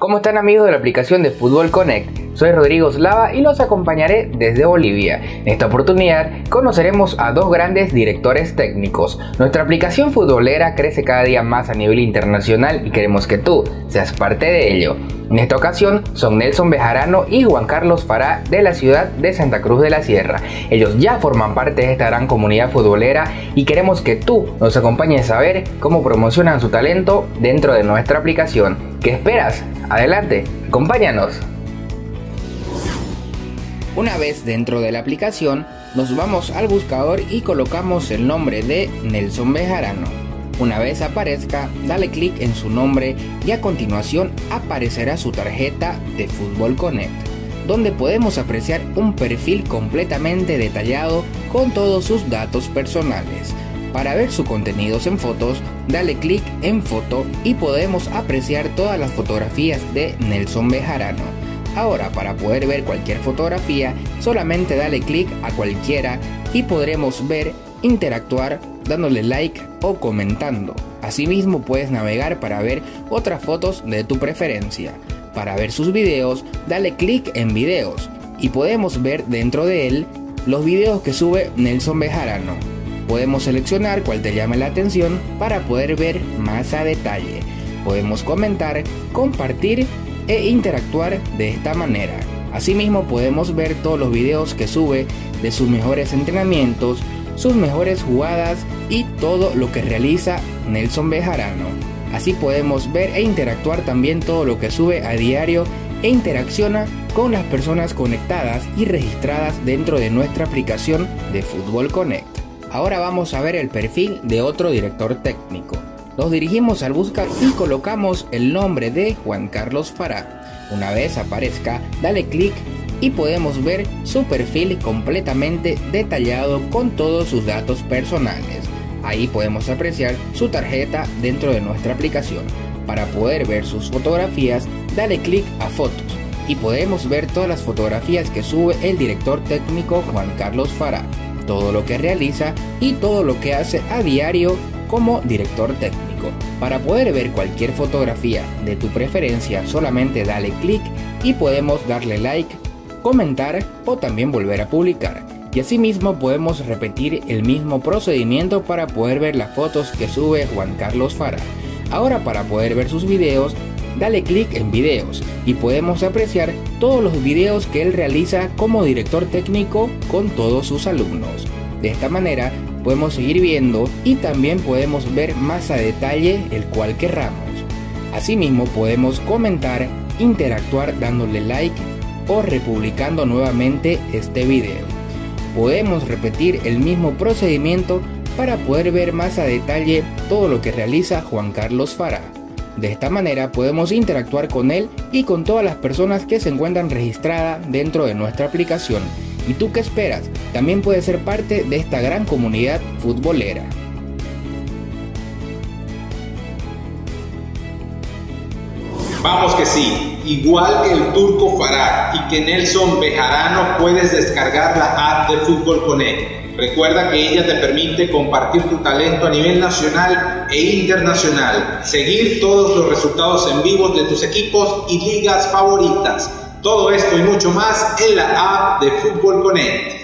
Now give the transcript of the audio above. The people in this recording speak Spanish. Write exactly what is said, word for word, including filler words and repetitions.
¿Cómo están, amigos de la aplicación de Fútbol Connect? Soy Rodrigo Slava y los acompañaré desde Bolivia. En esta oportunidad conoceremos a dos grandes directores técnicos. Nuestra aplicación futbolera crece cada día más a nivel internacional y queremos que tú seas parte de ello. En esta ocasión son Nelson Bejarano y Juan Carlos Farah, de la ciudad de Santa Cruz de la Sierra. Ellos ya forman parte de esta gran comunidad futbolera y queremos que tú nos acompañes a ver cómo promocionan su talento dentro de nuestra aplicación. ¿Qué esperas? Adelante, acompáñanos. Una vez dentro de la aplicación, nos vamos al buscador y colocamos el nombre de Nelson Bejarano. Una vez aparezca, dale clic en su nombre y a continuación aparecerá su tarjeta de Fútbol Connect, donde podemos apreciar un perfil completamente detallado con todos sus datos personales. Para ver sus contenidos en fotos, dale clic en foto y podemos apreciar todas las fotografías de Nelson Bejarano. Ahora, para poder ver cualquier fotografía, solamente dale clic a cualquiera y podremos ver, interactuar, dándole like o comentando. Asimismo, puedes navegar para ver otras fotos de tu preferencia. Para ver sus videos, dale clic en videos y podemos ver dentro de él los videos que sube Nelson Bejarano. Podemos seleccionar cuál te llame la atención para poder ver más a detalle. Podemos comentar, compartir e interactuar de esta manera. Asimismo, podemos ver todos los videos que sube de sus mejores entrenamientos, sus mejores jugadas y todo lo que realiza Nelson Bejarano. Así podemos ver e interactuar también todo lo que sube a diario e interacciona con las personas conectadas y registradas dentro de nuestra aplicación de Fútbol Connect. Ahora vamos a ver el perfil de otro director técnico. Nos dirigimos al buscar y colocamos el nombre de Juan Carlos Farah. Una vez aparezca, dale clic y podemos ver su perfil completamente detallado con todos sus datos personales. Ahí podemos apreciar su tarjeta dentro de nuestra aplicación. Para poder ver sus fotografías, dale clic a fotos y podemos ver todas las fotografías que sube el director técnico Juan Carlos Farah, todo lo que realiza y todo lo que hace a diario como director técnico. Para poder ver cualquier fotografía de tu preferencia, solamente dale clic y podemos darle like, comentar o también volver a publicar. Y asimismo podemos repetir el mismo procedimiento para poder ver las fotos que sube Juan Carlos Farah. Ahora, para poder ver sus videos, dale clic en videos y podemos apreciar todos los videos que él realiza como director técnico con todos sus alumnos. De esta manera podemos seguir viendo y también podemos ver más a detalle el cual querramos. Asimismo podemos comentar, interactuar dándole like o republicando nuevamente este video. Podemos repetir el mismo procedimiento para poder ver más a detalle todo lo que realiza Juan Carlos Farah. De esta manera podemos interactuar con él y con todas las personas que se encuentran registradas dentro de nuestra aplicación. ¿Y tú qué esperas? También puedes ser parte de esta gran comunidad futbolera. Vamos que sí, igual que el turco Farah y que Nelson Bejarano, puedes descargar la app de Fútbol Connect. Recuerda que ella te permite compartir tu talento a nivel nacional e internacional, seguir todos los resultados en vivo de tus equipos y ligas favoritas. Todo esto y mucho más en la app de Fútbol Connect.